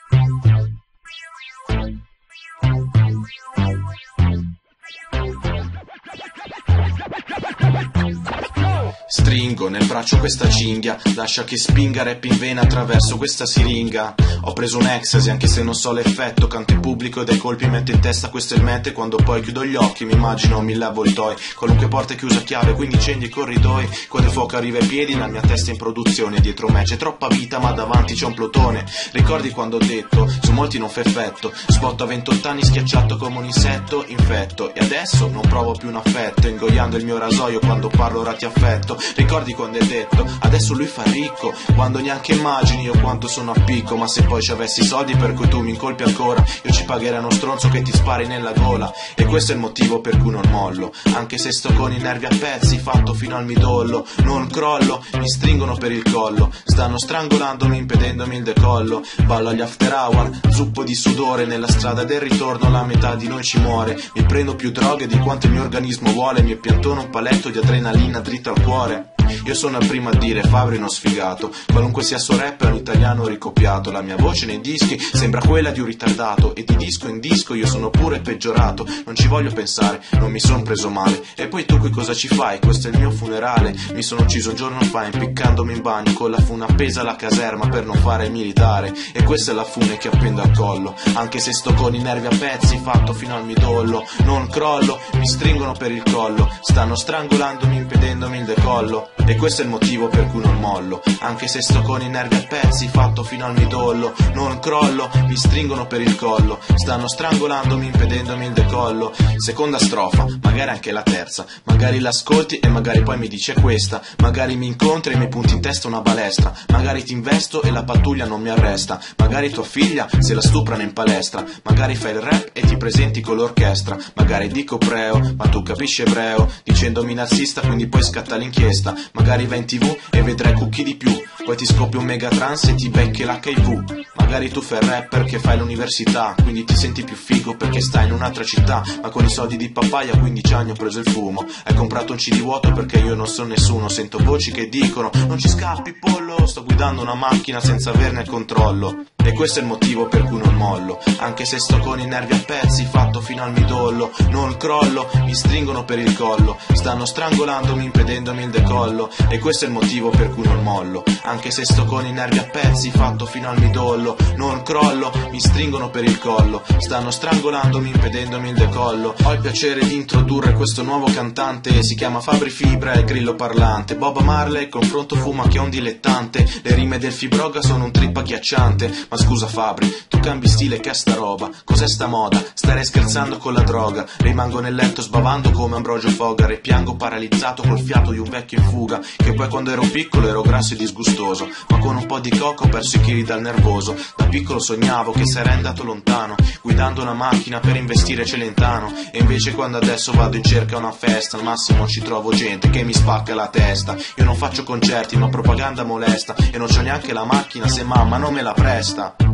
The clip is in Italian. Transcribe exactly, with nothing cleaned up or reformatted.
Stringo nel braccio questa cinghia, lascia che spinga rap in vena attraverso questa siringa. Ho preso un ecstasy anche se non so l'effetto, canto in pubblico e dai colpi metto in testa questo è il mente. Quando poi chiudo gli occhi mi immagino mille avvoltoi, qualunque porta è chiusa a chiave, quindi incendi i corridoi. Quando il fuoco arriva ai piedi la mia testa è in produzione, dietro me c'è troppa vita ma davanti c'è un plotone. Ricordi quando ho detto, su molti non fa effetto, spotto a ventotto anni schiacciato come un insetto infetto. E adesso non provo più un affetto, ingoiando il mio rasoio quando parlo ora ti affetto. Ricordi quando hai detto, adesso lui fa ricco, quando neanche immagini io quanto sono a picco. Ma se poi ci avessi soldi per cui tu mi incolpi ancora, io ci pagherei uno stronzo che ti spari nella gola. E questo è il motivo per cui non mollo, anche se sto con i nervi a pezzi, fatto fino al midollo. Non crollo, mi stringono per il collo, stanno strangolandomi impedendomi il decollo. Ballo agli after hour, zuppo di sudore, nella strada del ritorno la metà di noi ci muore. Mi prendo più droghe di quanto il mio organismo vuole, mi piantono un paletto di adrenalina dritto al cuore. Io sono il primo a dire Fabri uno sfigato, qualunque sia suo rap è un italiano ricopiato. La mia voce nei dischi sembra quella di un ritardato, e di disco in disco io sono pure peggiorato. Non ci voglio pensare, non mi son preso male. E poi tu qui cosa ci fai? Questo è il mio funerale. Mi sono ucciso un giorno fa impiccandomi in bagno, con la fune appesa alla caserma per non fare il militare. E questa è la fune che appendo al collo, anche se sto con i nervi a pezzi, fatto fino al midollo. Non crollo, mi stringono per il collo, stanno strangolandomi impedendomi il decollo. E questo è il motivo per cui non mollo, anche se sto con i nervi a pezzi, fatto fino al midollo. Non crollo, mi stringono per il collo, stanno strangolandomi impedendomi il decollo. Seconda strofa, magari anche la terza, magari l'ascolti e magari poi mi dice questa. Magari mi incontri e mi punti in testa una balestra, magari ti investo e la pattuglia non mi arresta. Magari tua figlia se la stuprano in palestra, magari fai il rap e ti presenti con l'orchestra. Magari dico preo, ma tu capisci ebreo, dicendomi nazista quindi poi scatta l'inchiesta. Magari vai in tv e vedrai cucchi di più, poi ti scoppia un megatrans e ti becchi l'H I V. Magari tu fai il rapper che fai l'università, quindi ti senti più figo perché stai in un'altra città. Ma con i soldi di papaya a quindici anni ho preso il fumo. Hai comprato un C D vuoto perché io non sono nessuno. Sento voci che dicono non ci scappi pollo, sto guidando una macchina senza averne il controllo. E questo è il motivo per cui non mollo, anche se sto con i nervi a pezzi, fatto fino al midollo. Non crollo, mi stringono per il collo, stanno strangolandomi impedendomi il decollo. E questo è il motivo per cui non mollo, anche se sto con i nervi a pezzi, fatto fino al midollo. Non crollo, mi stringono per il collo, stanno strangolandomi impedendomi il decollo. Ho il piacere di introdurre questo nuovo cantante, si chiama Fabri Fibra, è il grillo parlante. Bob Marley, confronto fuma che è un dilettante, le rime del Fibroga sono un trip agghiacciante. Ma scusa Fabri, tu cambi stile, che è sta roba? Cos'è sta moda? Starei scherzando con la droga. Rimango nel letto sbavando come Ambrogio Fogar e piango paralizzato col fiato di un vecchio in fuga. Che poi quando ero piccolo ero grasso e disgustoso, ma con un po' di coca ho perso i chili dal nervoso. Da piccolo sognavo che sarei andato lontano, guidando una macchina per investire Celentano. E invece quando adesso vado in cerca a una festa, al massimo ci trovo gente che mi spacca la testa. Io non faccio concerti ma propaganda molesta, e non c'ho neanche la macchina se mamma non me la presta.